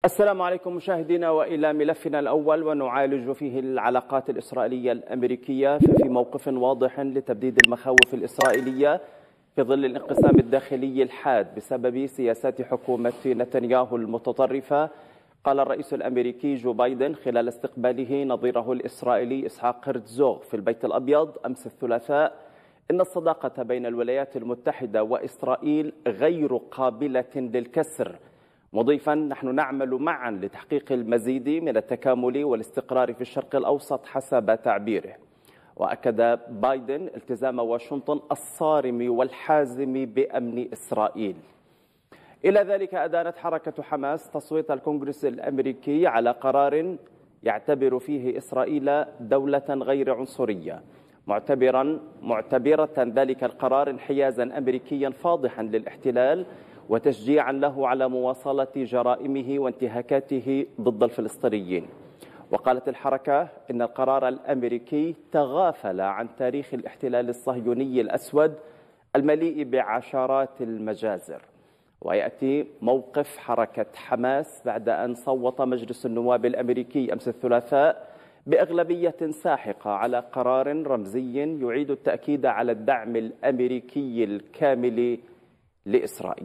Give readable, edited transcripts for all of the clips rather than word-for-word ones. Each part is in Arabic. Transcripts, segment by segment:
السلام عليكم مشاهدينا، وإلى ملفنا الأول ونعالج فيه العلاقات الإسرائيلية الأمريكية. ففي موقف واضح لتبديد المخاوف الإسرائيلية في ظل الانقسام الداخلي الحاد بسبب سياسات حكومة نتنياهو المتطرفة، قال الرئيس الأمريكي جو بايدن خلال استقباله نظيره الإسرائيلي إسحاق هرتزوغ في البيت الأبيض أمس الثلاثاء إن الصداقة بين الولايات المتحدة وإسرائيل غير قابلة للكسر، مضيفا: نحن نعمل معا لتحقيق المزيد من التكامل والاستقرار في الشرق الأوسط حسب تعبيره. وأكد بايدن التزام واشنطن الصارم والحازم بأمن إسرائيل. إلى ذلك أدانت حركة حماس تصويت الكونغرس الأمريكي على قرار يعتبر فيه إسرائيل دولة غير عنصرية، معتبرة ذلك القرار انحيازا أمريكيا فاضحا للاحتلال وتشجيعا له على مواصلة جرائمه وانتهاكاته ضد الفلسطينيين. وقالت الحركة إن القرار الأمريكي تغافل عن تاريخ الاحتلال الصهيوني الأسود المليء بعشرات المجازر. ويأتي موقف حركة حماس بعد أن صوت مجلس النواب الأمريكي أمس الثلاثاء بأغلبية ساحقة على قرار رمزي يعيد التأكيد على الدعم الأمريكي الكامل لإسرائيل.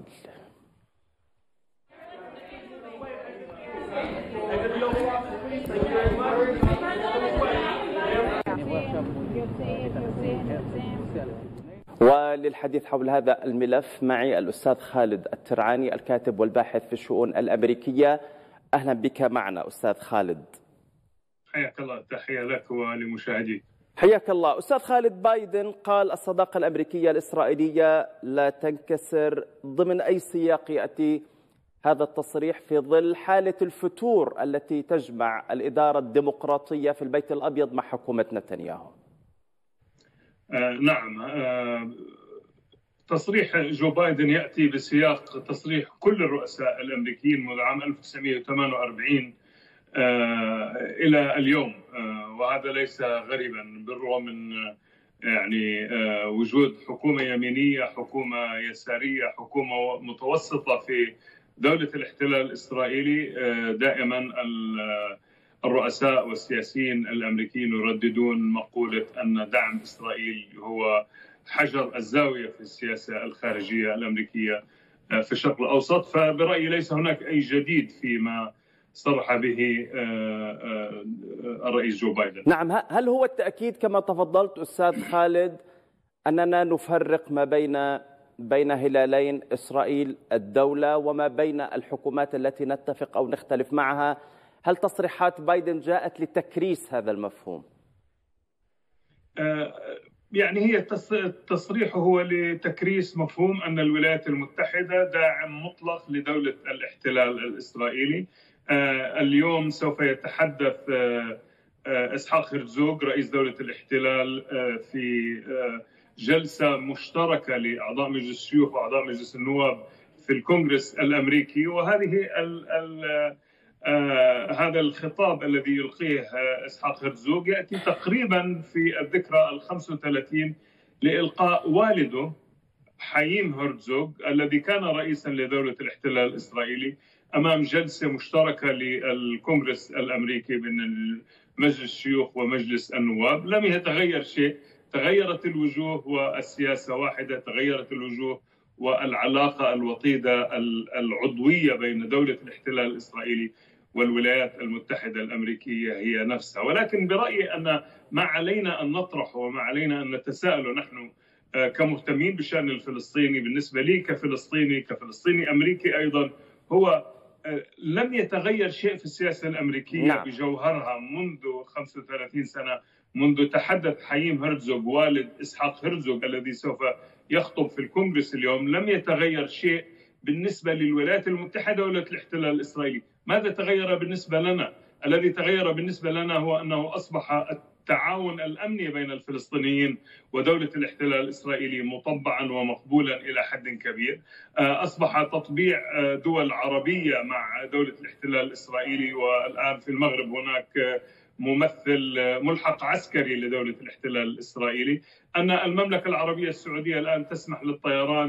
وللحديث حول هذا الملف معي الأستاذ خالد الترعاني، الكاتب والباحث في الشؤون الأمريكية. أهلا بك معنا أستاذ خالد. حياك الله، تحية لك ولمشاهديك. حياك الله. أستاذ خالد، بايدن قال الصداقة الأمريكية الإسرائيلية لا تنكسر، ضمن أي سياق يأتي هذا التصريح في ظل حالة الفتور التي تجمع الإدارة الديمقراطية في البيت الأبيض مع حكومة نتنياهو؟ نعم، تصريح جو بايدن يأتي بسياق تصريح كل الرؤساء الأمريكيين منذ عام 1948 إلى اليوم، وهذا ليس غريبا بالرغم من وجود حكومة يمينية، حكومة يسارية، حكومة متوسطة في دولة الاحتلال الإسرائيلي. دائما الرؤساء والسياسيين الأمريكيين يرددون مقولة أن دعم إسرائيل هو حجر الزاوية في السياسة الخارجية الأمريكية في الشرق الأوسط. فبرأيي ليس هناك أي جديد فيما صرح به الرئيس جو بايدن. نعم، هل هو التأكيد كما تفضلت أستاذ خالد أننا نفرق ما بين هلالين إسرائيل الدولة وما بين الحكومات التي نتفق أو نختلف معها؟ هل تصريحات بايدن جاءت لتكريس هذا المفهوم؟ هي التصريح هو لتكريس مفهوم أن الولايات المتحدة داعم مطلق لدولة الاحتلال الإسرائيلي. اليوم سوف يتحدث إسحاق هرتزوغ رئيس دولة الاحتلال في جلسة مشتركة لأعضاء مجلس الشيوخ وأعضاء مجلس النواب في الكونغرس الأمريكي، وهذه هذا الخطاب الذي يلقيه إسحاق هرتزوغ يأتي تقريبا في الذكرى 35 لإلقاء والده حييم هرتزوغ الذي كان رئيسا لدولة الاحتلال الإسرائيلي أمام جلسة مشتركة للكونغرس الأمريكي بين مجلس الشيوخ ومجلس النواب. لم يتغير شيء، تغيرت الوجوه والسياسة واحدة، تغيرت الوجوه والعلاقة الوطيدة العضوية بين دولة الاحتلال الإسرائيلي والولايات المتحدة الأمريكية هي نفسها. ولكن برأيي أن ما علينا أن نطرح وما علينا أن نتساءل نحن كمهتمين بالشأن الفلسطيني، بالنسبة لي كفلسطيني أمريكي أيضا، هو لم يتغير شيء في السياسة الأمريكية بجوهرها منذ 35 سنة، منذ تحدث حييم هرتزوغ والد إسحاق هرتزوغ الذي سوف يخطب في الكونغرس اليوم. لم يتغير شيء بالنسبة للولايات المتحدة ولا الاحتلال الإسرائيلي. ماذا تغير بالنسبة لنا؟ الذي تغير بالنسبة لنا هو أنه أصبح التعاون الأمني بين الفلسطينيين ودولة الاحتلال الإسرائيلي مطبعا ومقبولا إلى حد كبير. أصبح تطبيع دول عربية مع دولة الاحتلال الإسرائيلي، والآن في المغرب هناك ممثل ملحق عسكري لدولة الاحتلال الإسرائيلي. أن المملكة العربية السعودية الآن تسمح للطيران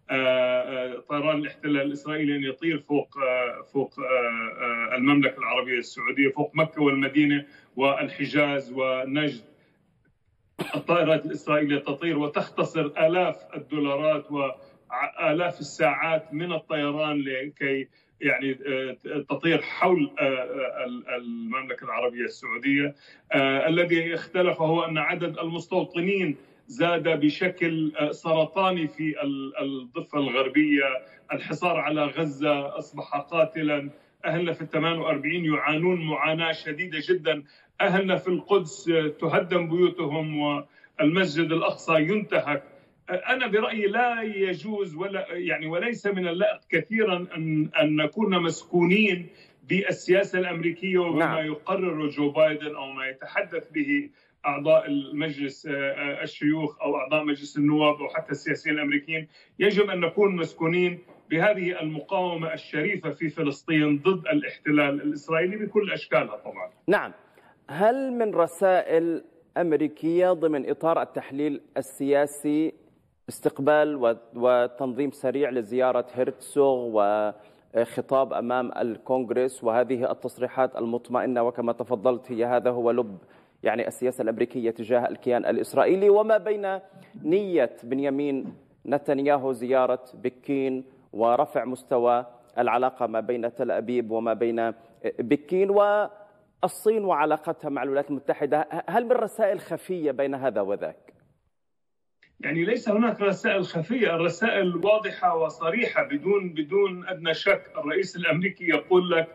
طيران الاحتلال الإسرائيلي أن يطير فوق المملكة العربية السعودية، فوق مكة والمدينة والحجاز ونجد. الطائرات الإسرائيلية تطير وتختصر آلاف الدولارات وآلاف الساعات من الطيران لكي يعني تطير حول المملكة العربية السعودية. الذي اختلف هو أن عدد المستوطنين زاد بشكل سرطاني في الضفة الغربية. الحصار على غزة أصبح قاتلا. أهلنا في 48 يعانون معاناة شديدة جدا. أهلنا في القدس تهدم بيوتهم والمسجد الأقصى ينتهك. أنا برأيي لا يجوز وليس من اللائق كثيرا أن نكون مسكونين بالسياسة الأمريكية وبما يقرر جو بايدن أو ما يتحدث به أعضاء المجلس الشيوخ أو أعضاء مجلس النواب أو حتى السياسيين الأمريكيين. يجب أن نكون مسكونين بهذه المقاومة الشريفة في فلسطين ضد الاحتلال الإسرائيلي بكل أشكالها طبعا. نعم. هل من رسائل أمريكية ضمن إطار التحليل السياسي استقبال وتنظيم سريع لزيارة هرتزوغ وخطاب أمام الكونغرس وهذه التصريحات المطمئنة، وكما تفضلت هذا هو لب يعني السياسة الأمريكية تجاه الكيان الإسرائيلي، وما بين نية بنيامين نتنياهو زيارة بكين ورفع مستوى العلاقة ما بين تل أبيب وما بين بكين والصين وعلاقتها مع الولايات المتحدة؟ هل من رسائل خفية بين هذا وذاك؟ يعني ليس هناك رسائل خفية، الرسائل واضحة وصريحة بدون أدنى شك. الرئيس الأمريكي يقول لك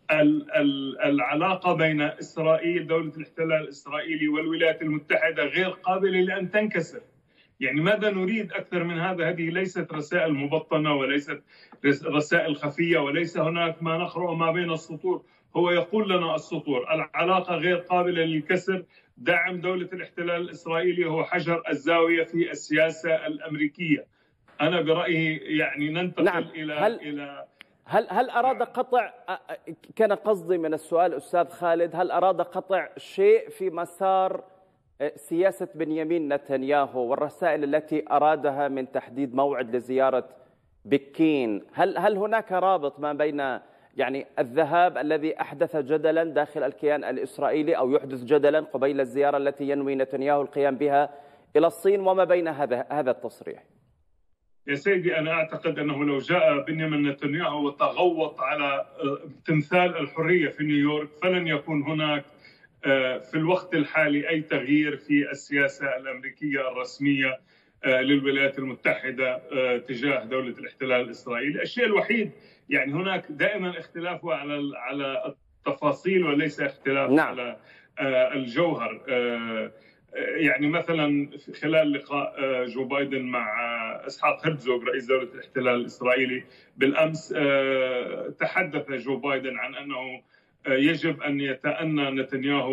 العلاقة بين إسرائيل دولة الاحتلال الإسرائيلي والولايات المتحدة غير قابلة لأن تنكسر. يعني ماذا نريد أكثر من هذا؟ هذه ليست رسائل مبطنة وليست رسائل خفية وليس هناك ما نقرأ ما بين السطور. هو يقول لنا السطور العلاقة غير قابلة للكسر. دعم دولة الاحتلال الإسرائيلي هو حجر الزاوية في السياسة الأمريكية. أنا برأيي يعني ننتقل إلى هل أراد قطع، كان قصدي من السؤال أستاذ خالد، هل أراد قطع شيء في مسار سياسة بنيامين نتنياهو والرسائل التي أرادها من تحديد موعد لزيارة بكين؟ هل هناك رابط ما بين يعني الذهاب الذي أحدث جدلا داخل الكيان الإسرائيلي أو يحدث جدلا قبيل الزيارة التي ينوي نتنياهو القيام بها إلى الصين وما بين هذا التصريح؟ يا سيدي، أنا أعتقد أنه لو جاء بنيامين نتنياهو وتغوط على تمثال الحرية في نيويورك فلن يكون هناك في الوقت الحالي أي تغيير في السياسة الأمريكية الرسمية للولايات المتحدة تجاه دولة الاحتلال الإسرائيلي. الشيء الوحيد يعني هناك دائما اختلاف على التفاصيل وليس اختلاف على الجوهر. يعني مثلا خلال لقاء جو بايدن مع إسحاق هرتزوغ رئيس دولة الاحتلال الإسرائيلي بالأمس، تحدث جو بايدن عن أنه يجب أن يتأنى نتنياهو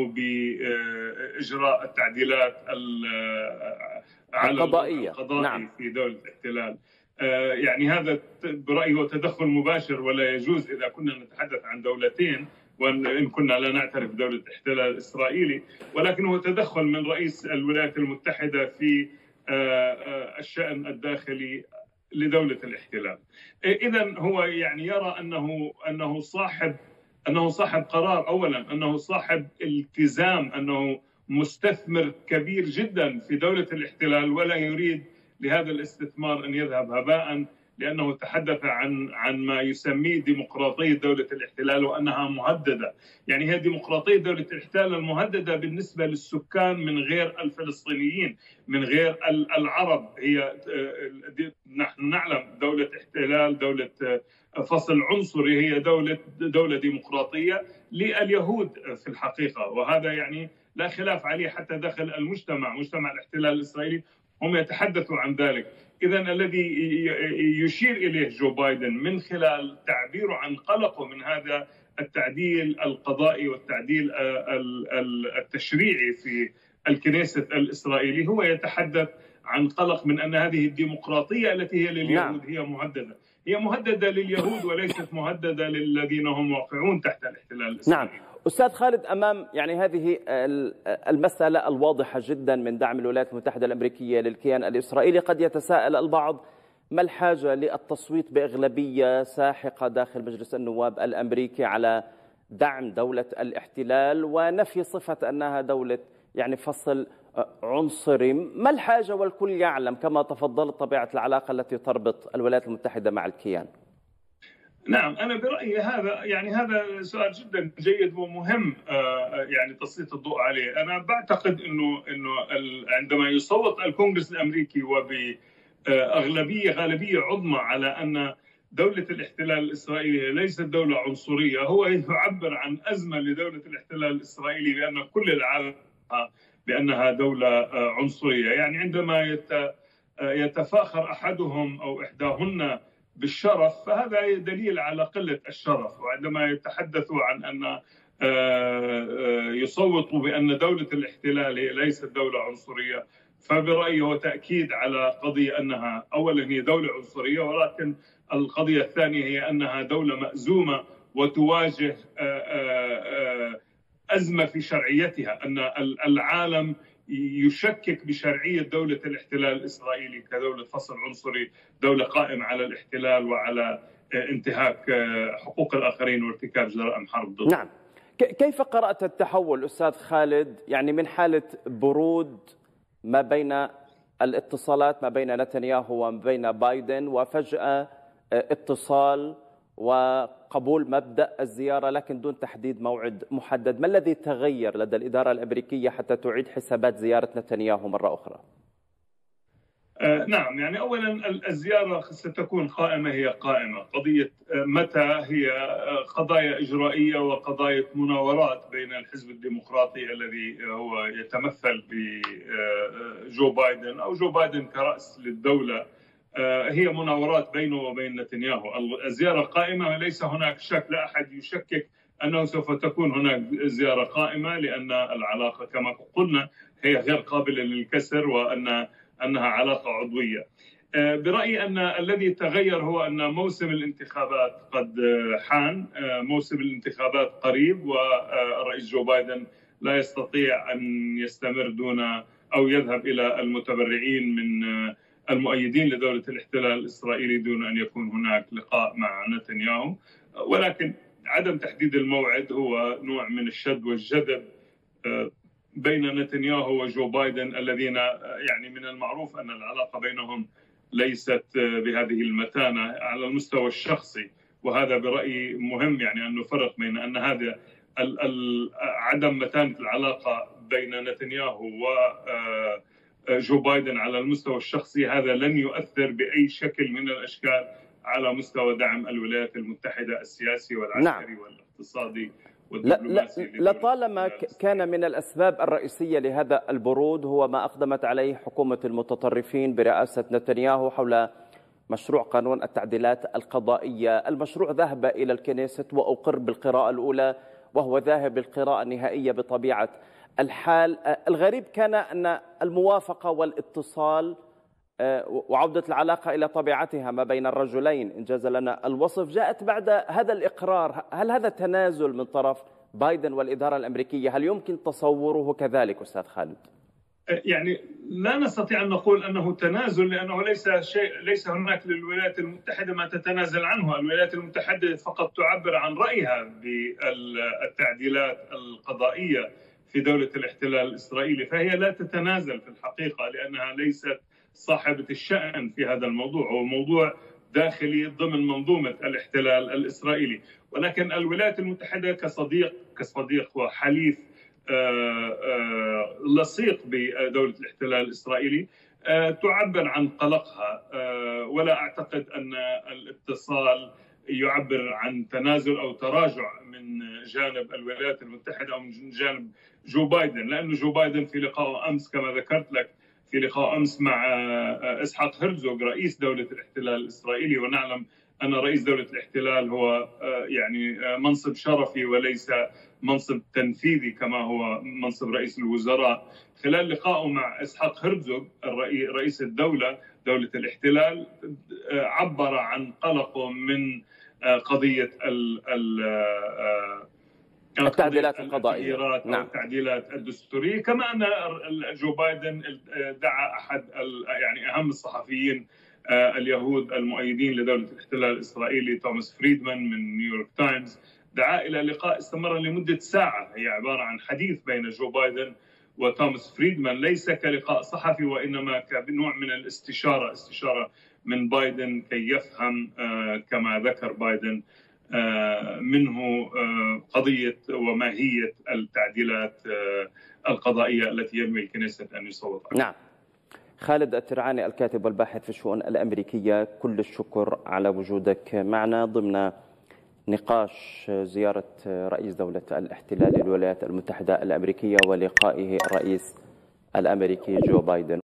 بإجراء التعديلات القضائية في دولة الاحتلال. يعني هذا برأيي هو تدخل مباشر ولا يجوز إذا كنا نتحدث عن دولتين وإن كنا لا نعترف بدولة الاحتلال الإسرائيلي، ولكن هو تدخل من رئيس الولايات المتحدة في الشأن الداخلي لدولة الاحتلال. إذن هو يعني يرى أنه صاحب قرار، أولا أنه صاحب التزام، أنه مستثمر كبير جدا في دولة الاحتلال ولا يريد لهذا الاستثمار أن يذهب هباء، لأنه تحدث عن ما يسميه ديمقراطية دولة الاحتلال وأنها مهددة. يعني هي ديمقراطية دولة الاحتلال المهددة بالنسبة للسكان من غير الفلسطينيين، من غير العرب. هي نحن نعلم دولة احتلال، دولة فصل عنصري، هي دولة ديمقراطية لليهود في الحقيقة، وهذا يعني لا خلاف عليه حتى داخل مجتمع الاحتلال الإسرائيلي هم يتحدثوا عن ذلك. إذن الذي يشير إليه جو بايدن من خلال تعبيره عن قلقه من هذا التعديل القضائي والتعديل التشريعي في الكنيسة الإسرائيلي، هو يتحدث عن قلق من أن هذه الديمقراطية التي هي لليهود هي مهددة لليهود وليست مهددة للذين هم واقعون تحت الاحتلال الإسرائيلي. نعم. أستاذ خالد، أمام يعني هذه المسألة الواضحة جدا من دعم الولايات المتحدة الأمريكية للكيان الإسرائيلي، قد يتساءل البعض ما الحاجة للتصويت بأغلبية ساحقة داخل مجلس النواب الأمريكي على دعم دولة الاحتلال ونفي صفة أنها دولة فصل عنصري؟ ما الحاجة والكل يعلم كما تفضلت طبيعة العلاقة التي تربط الولايات المتحدة مع الكيان؟ نعم، أنا برأيي هذا سؤال جدا جيد ومهم تسليط الضوء عليه. أنا بعتقد إنه عندما يصوت الكونغرس الأمريكي غالبية عظمى على أن دولة الاحتلال الإسرائيلي ليست دولة عنصرية، هو يعبر عن أزمة لدولة الاحتلال الإسرائيلي بأن كل العالم بأنها دولة عنصرية. عندما يتفاخر أحدهم أو إحداهن بالشرف فهذا دليل على قلة الشرف، وعندما يتحدثوا عن أن يصوتوا بأن دولة الاحتلال هي ليست دولة عنصرية، فبرأيي هو تأكيد على قضية أنها أولا هي دولة عنصرية، ولكن القضية الثانية هي أنها دولة مأزومة وتواجه أزمة في شرعيتها، أن العالم يشكك بشرعية دولة الاحتلال الإسرائيلي كدولة فصل عنصري، دولة قائمة على الاحتلال وعلى انتهاك حقوق الآخرين وارتكاب جرائم حرب ضدهم. نعم، كيف قرأت التحول أستاذ خالد من حالة برود ما بين الاتصالات ما بين نتنياهو وما بين بايدن وفجأة اتصال وقبول مبدأ الزيارة لكن دون تحديد موعد محدد؟ ما الذي تغير لدى الإدارة الأمريكية حتى تعيد حسابات زيارة نتنياهو مرة أخرى؟ نعم، أولا الزيارة ستكون قائمة، هي قائمة قضية متى، هي قضايا إجرائية وقضايا مناورات بين الحزب الديمقراطي الذي هو يتمثل بجو بايدن أو جو بايدن كرأس للدولة، هي مناورات بينه وبين نتنياهو. الزيارة قائمة، ليس هناك شك، لا أحد يشكك أنه سوف تكون هناك زيارة قائمة، لأن العلاقة كما قلنا هي غير قابلة للكسر وأنها علاقة عضوية. برأيي أن الذي تغير هو أن موسم الانتخابات قد حان، موسم الانتخابات قريب، والرئيس جو بايدن لا يستطيع أن يستمر دون أو يذهب إلى المتبرعين من المؤيدين لدولة الاحتلال الإسرائيلي دون أن يكون هناك لقاء مع نتنياهو. ولكن عدم تحديد الموعد هو نوع من الشد والجذب بين نتنياهو وجو بايدن، الذين من المعروف أن العلاقة بينهم ليست بهذه المتانة على المستوى الشخصي، وهذا برأيي مهم أن نفرق بين أن هذا عدم متانة العلاقة بين نتنياهو وجو بايدن على المستوى الشخصي، هذا لن يؤثر بأي شكل من الأشكال على مستوى دعم الولايات المتحدة السياسي والعسكري والاقتصادي والدبلوماسي. لطالما كان من الأسباب الرئيسية لهذا البرود هو ما أقدمت عليه حكومة المتطرفين برئاسة نتنياهو حول مشروع قانون التعديلات القضائية. المشروع ذهب إلى الكنيست وأقر بالقراءة الأولى، وهو ذاهب للقراءة النهائية بطبيعة الحال. الغريب كان أن الموافقة والاتصال وعودة العلاقة إلى طبيعتها ما بين الرجلين، إن جاز لنا الوصف، جاءت بعد هذا الإقرار. هل هذا تنازل من طرف بايدن والإدارة الأمريكية؟ هل يمكن تصوره كذلك أستاذ خالد؟ لا نستطيع أن نقول أنه تنازل، لأنه ليس هناك للولايات المتحدة ما تتنازل عنه. الولايات المتحدة فقط تعبر عن رأيها بالتعديلات القضائية في دولة الاحتلال الإسرائيلي، فهي لا تتنازل في الحقيقة، لأنها ليست صاحبة الشأن في هذا الموضوع. هو موضوع داخلي ضمن منظومة الاحتلال الإسرائيلي، ولكن الولايات المتحدة كصديق وحليف لصيق بدولة الاحتلال الإسرائيلي تعبر عن قلقها، ولا أعتقد أن الاتصال يعبر عن تنازل أو تراجع من جانب الولايات المتحدة أو من جانب جو بايدن، لأن جو بايدن في لقاء أمس كما ذكرت لك في لقاء أمس مع إسحاق هرزوغ رئيس دولة الاحتلال الإسرائيلي، ونعلم أن رئيس دولة الاحتلال هو منصب شرفي وليس منصب تنفيذي كما هو منصب رئيس الوزراء. خلال لقائه مع إسحاق هرزوغ رئيس دولة الاحتلال عبر عن قلقه من قضية التعديلات القضائية أو التعديلات الدستورية، كما أن جو بايدن دعا أحد أهم الصحفيين اليهود المؤيدين لدولة الاحتلال الإسرائيلي توماس فريدمان من نيويورك تايمز دعا إلى لقاء استمر لمدة ساعة. هي عبارة عن حديث بين جو بايدن وتوماس فريدمان، ليس كلقاء صحفي وإنما كنوع من الاستشارة، استشارة من بايدن كي يفهم كما ذكر بايدن منه قضية وماهية التعديلات القضائية التي ينوي الكنيسة أن يصوت عليها. نعم. خالد الترعاني الكاتب والباحث في الشؤون الأمريكية، كل الشكر على وجودك معنا ضمن نقاش زيارة رئيس دولة الاحتلال للولايات المتحدة الأمريكية ولقائه الرئيس الأمريكي جو بايدن.